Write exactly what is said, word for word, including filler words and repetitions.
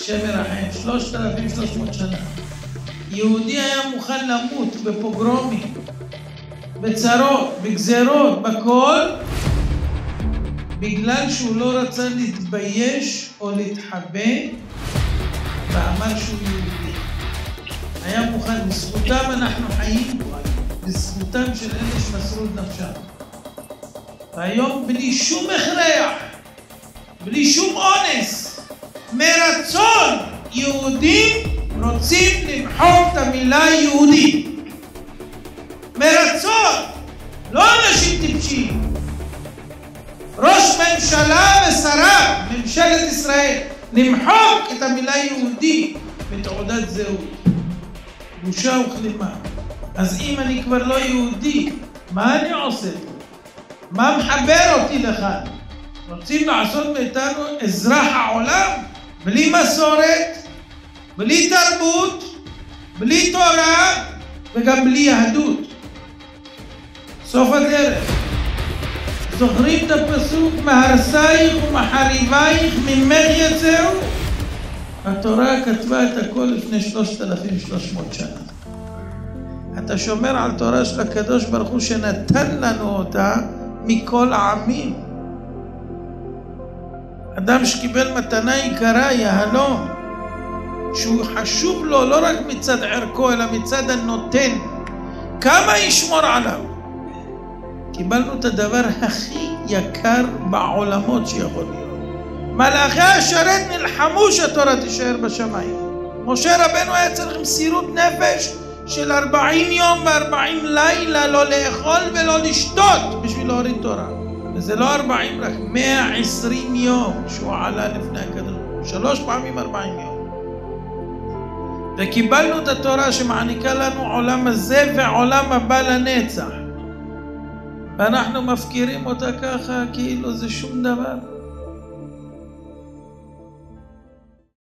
השם ירחם, שלושת אלפים ושלוש מאות שנה. יהודי היה מוכן למות בפוגרומים, בצרות, בגזרות, בכל, בגלל שהוא לא רצה להתבייש או להתחבא, ואמר שהוא יהודי. היה מוכן, בזכותם אנחנו חיים, בזכותם של אלה שמסרו את נפשם. והיום בלי שום הכרח, בלי שום אונס, מרצון יהודים רוצים למחוק את המילה יהודי. מרצון, לא אנשים טיפשים. ראש ממשלה ושריו, ממשלת ישראל, למחוק את המילה יהודי בתעודת זהות. בושה וכלימה. אז אם אני כבר לא יהודי, מה אני עושה פה? מה מחבר אותי לכאן? רוצים לעשות מאיתנו אזרח העולם? בלי מסורת, בלי תרבות, בלי תורה וגם בלי יהדות. סוף הדרך. זוכרים את הפסוק מהרסייך ומחריבייך ממך יצאו? התורה כתבה את הכל לפני שלושת אלפים ושלוש מאות שנה. אתה שומר על תורה של הקדוש ברוך הוא שנתן לנו אותה מכל העמים. אדם שקיבל מתנה יקרה, יהלום, שהוא חשוב לו לא רק מצד ערכו אלא מצד הנותן, כמה ישמור עליו. קיבלנו את הדבר הכי יקר בעולמות שיכול להיות. מלאכי השרת נלחמו שהתורה תישאר בשמיים. משה רבנו היה צריך מסירות נפש של ארבעים יום וארבעים לילה לא לאכול ולא לשתות בשביל להוריד תורה. וזה לא ארבעים, רק מאה ועשרים יום שהוא עלה לפני הקדוש. שלוש פעמים ארבעים יום. וקיבלנו את התורה שמעניקה לנו עולם הזה ועולם הבא לנצח. ואנחנו מפקירים אותה ככה כאילו זה שום דבר.